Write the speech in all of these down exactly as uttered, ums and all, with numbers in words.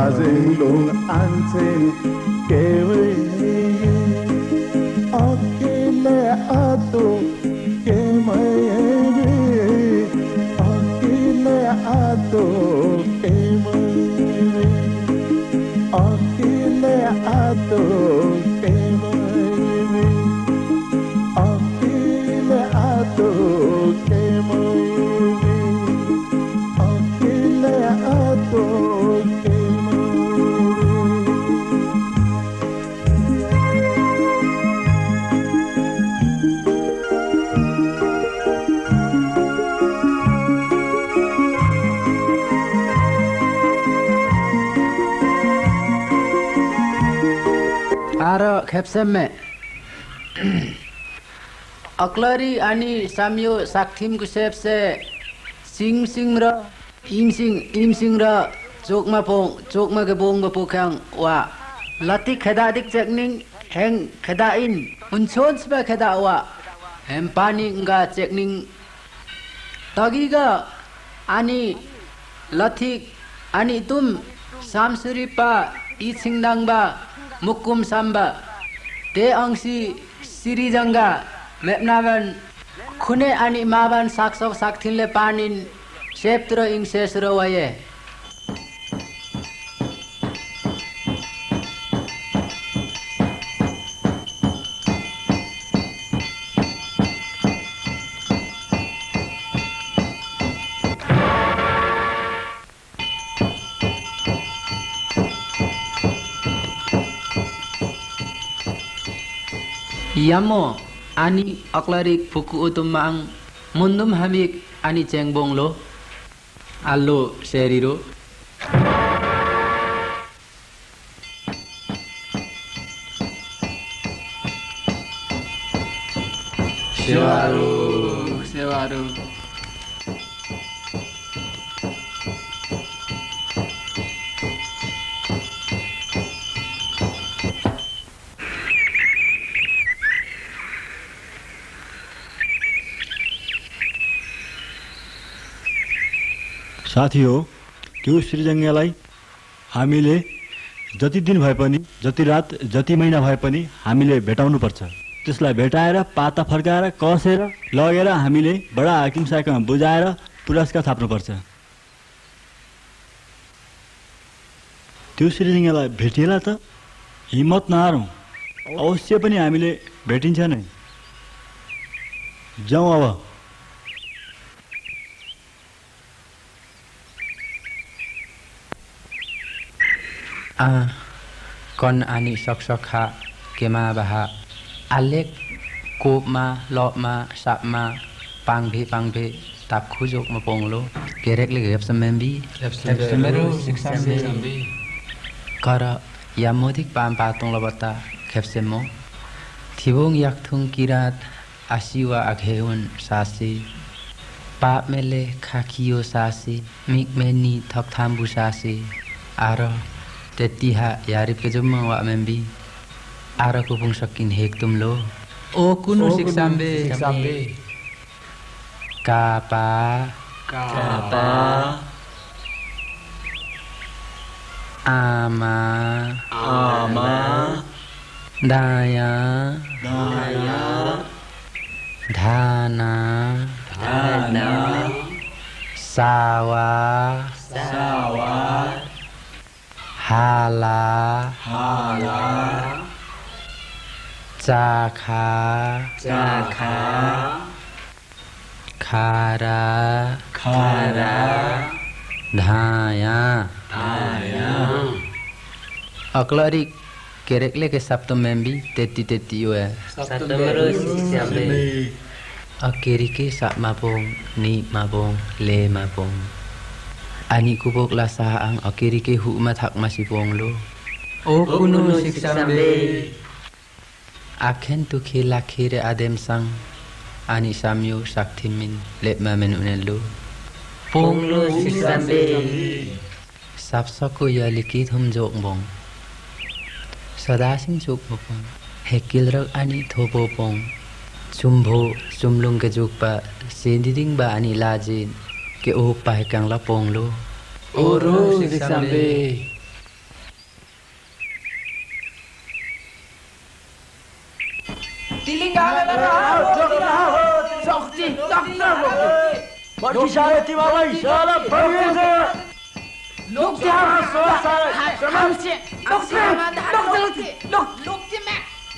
Azing lung ansen kewe akile atu kemai akile atu kemai akile atu kemai akile atu kemai akile atu Aro khepsemme aklari ani samyo sakthim kusepse sing sing ra im sing im sing ra chokma pong chokma ke bong ba pokhang wa lati kheda dik chekning heng kheda in unchon sba kheda wa hem pani nga chekning tagiga ani lati ani tum samsuri pa i singdang ba mukum samba te angsi siri janga mepnaban khune ani maban saksok sakthinle panin septro ing sesro waye Yamo ani aklarik buku utumang mundum hamik ani cengbong lo allo seriro sewaru sewaru साथी हो त्यो सृजङ्गलाई हामीले जति दिन भए पनि जति रात जति महिना भए पनि हामीले भेटाउनु पर्छ त्यसलाई भेटाएर पाता फर्काएर कसेर लगेर हामीले बडा हाकिम साहबमा बुझाएर पुरस्कार थाप्नु पर्छ त्यो सृजङ्गलाई भेटिएला त हिम्मत नहारौं अवश्य पनि हामीले भेटिन्छ नै जाउँ अब आ kon ani sok sok ha kema baha alek kopma lopma sapma pangbe pangbe tap khujok ma ponglo kerek le gep samembi gep sameru siksambi kara yamodik pam patong lobata khepsemo thibong yakthung kirat asiwa agheun sasi pa mele khakio sasi mikmeni thok thambu sasi aro tetiha yarip ke jumma wa membi ara ko pung sakin hek tum lo o kunu siksambe siksambe kapa kapa ama ama daya daya dhana dhana sawa sawa hala hala cakha cakha khara khara dhaya dhaya aklarik kerek le ke sapto membi teti teti yo sapto merus siambe akeri ke sak mabong ni mabong le mabong ani kubok lasa ang akiri ke hu mathak masipong lo o kuno siksambe akhen tu khela khire adem sang ani samyo sakthimin lepma menunelo pong lo siksambe sapsako yaliki thum jok bong sada sing jok bong hekil rak ani thobo bong chumbo chumlung ke jok pa sendiding ba ani lajin ke o pa kang la pong lo oro siksambe बर्खी सारे तिमीलाई सारा भनिन्छ लोक सारा सोच सारा हमसे लोक लोक लोक लोक में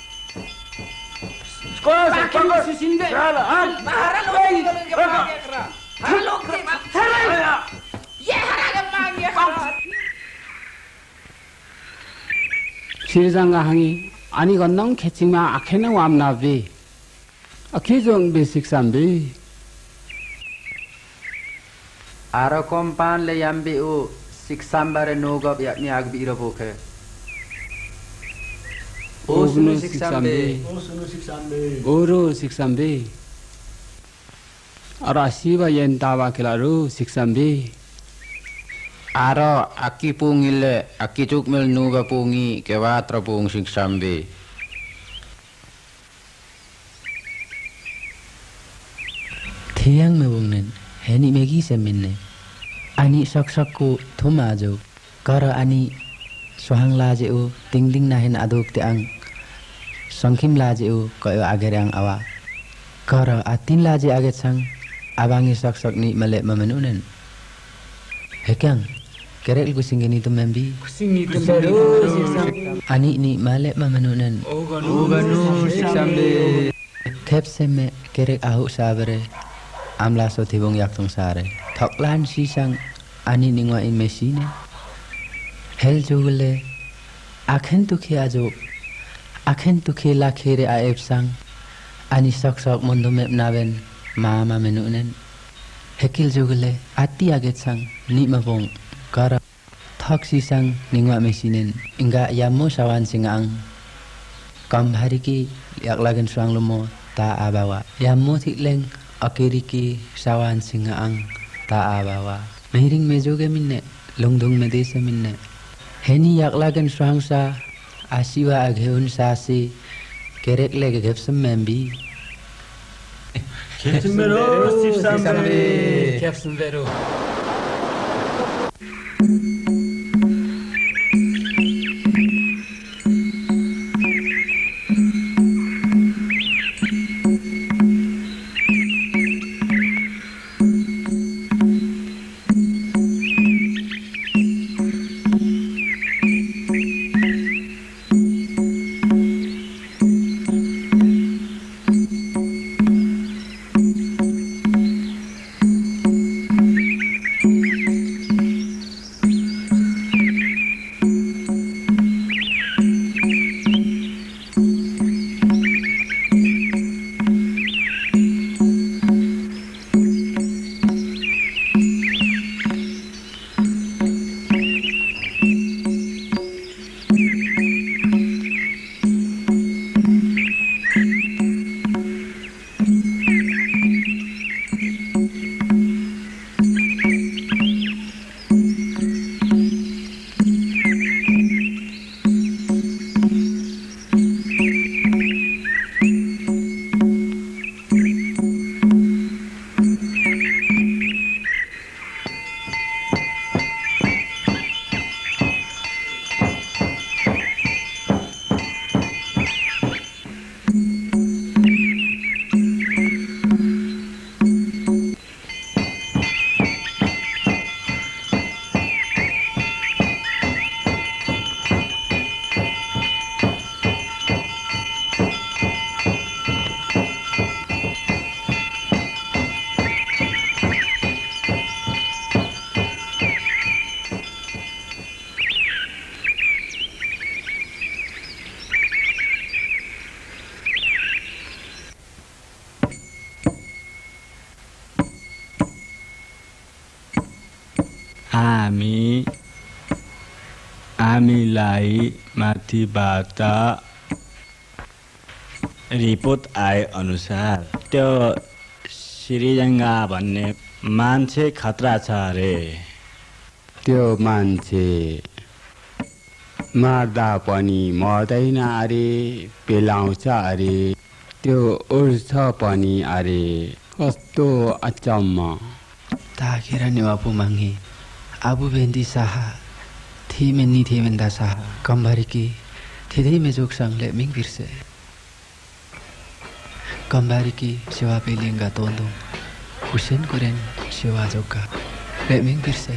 कोई बाकी सुसिंदे साला हम महारा लोग के बात देख रहा हर लोग ये हरा के मांगे 시리장가 항이 아니 건능 캐칭마 아케는 왑나비 아케종 베식삼비 Arakompan le yambi u siksambare nogab yakni agbira boke. 오스누 식삼비 오스누 식삼비 오로 식삼비 아라시바 옌다바 킬라루 식삼비 Aro aki pungile aki cukmil nuga pungi kewatra pung siksambe. Thiang me bungnen heni megi seminne. Ani sok sokku thumajo kara ani sohang laje u ting ting nahin aduk te ang songkhim laje u koyo agere ang awa. Kara atin laje aget sang abangi sok sok ni male mamenunen. Hekang kerek ku singgini tu membi kusingni tumberu siksambi ani ni male mamenunen 오가누 식삼비 thep seme kerek ahu sabere amla so thibong yak tong sare thoklan si sang ani ningwa in machine hel jugule akhen tu khia jo akhen tu khela khere a ep sang ani sok sok mondo mep naven ma mamenunen hekil jugule ati aget sang ni mabong kara thok si sang ningwa machine inga yammo sawan singang kam hari ki yak lagen sang lumo ta abawa yammo thikleng akiri ki sawan singang ta abawa meiring mejoge minne longdong me desa minne heni yak lagen sang sa asiwa agheun sa si kerek lege gepsam membi 개침메로 식삼비 캡슨베루 हामी हामीलाई माथिबाट report आए अनुसार त्यो श्रीजङ्गा भन्ने मान्छे खतरा छ अरे त्यो मान्छे मार्दा पनि मर्दैन अरे पेलाउँछ अरे त्यो उर्छ पनि अरे कस्तो अचम्म ताखेर निवापु मांगे आबु बेन्दी साहा थी में नी थे मेंदा साहा कम्बारी की थेदे में जोक संगले मिंग बिरसे कम्बारी की सेवा पेलिंगा तोंदो हुसैन कुरेन siwa joka le ming birse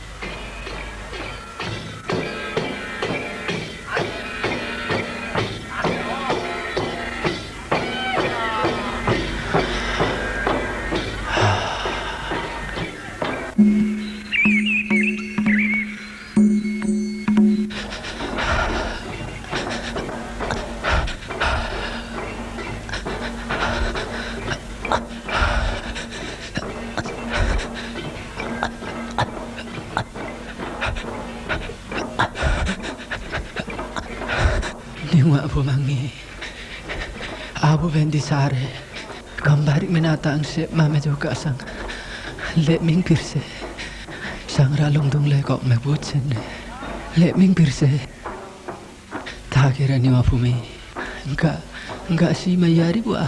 Abu bendi sare kambari minata ang se mame juga sang le ming pirse sang ralong dong le kok me butsen le ming pirse ta kira ni mafumi enggak enggak si mayari buah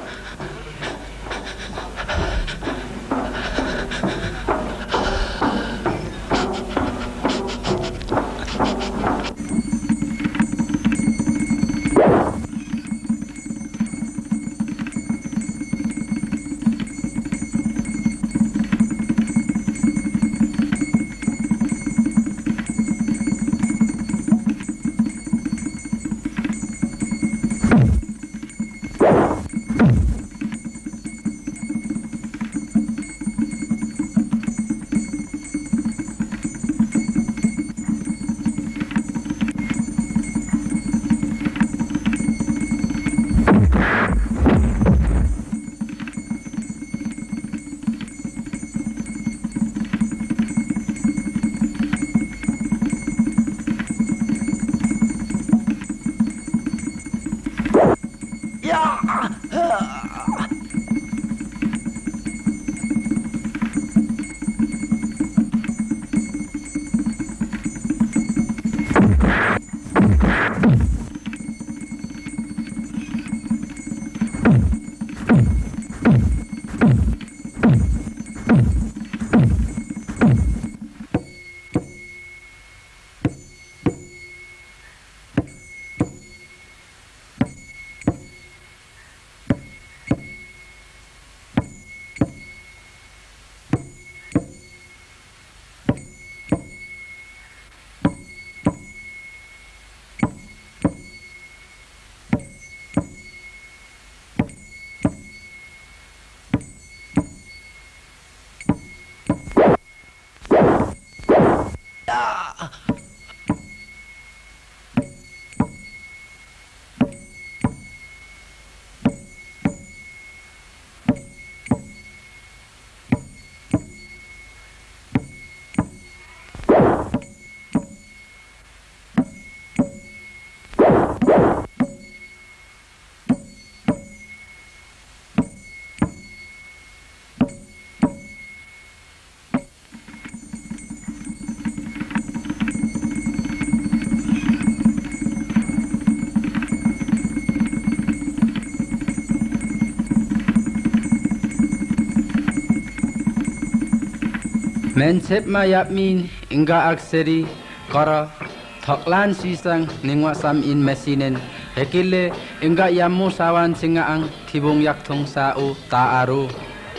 Mensep mayapmin inga akseri kara thoklan sisang ningwa sam in mesinen hekile inga yamu sawan singaang thibung yakthong sa u ta aru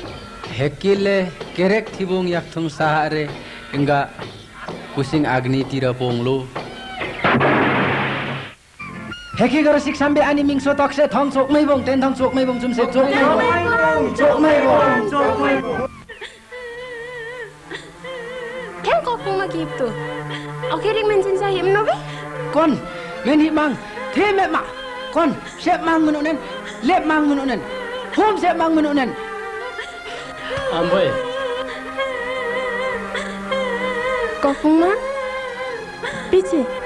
hekile kerek thibung yakthong sa are inga kusing agni tira ponglu heki gar sik sambe ani mingso tokse thong sok mai bong ten thong sok mai bong chum se chok mai bong chok mai bong chok mai bong gitu. Oke, ring mention saya menobe. Kon, meni mang, teme ma. Kon, siap mang menunen, lep mang menunen. Hum siap mang menunen. Amboy. Kok mang? Pice.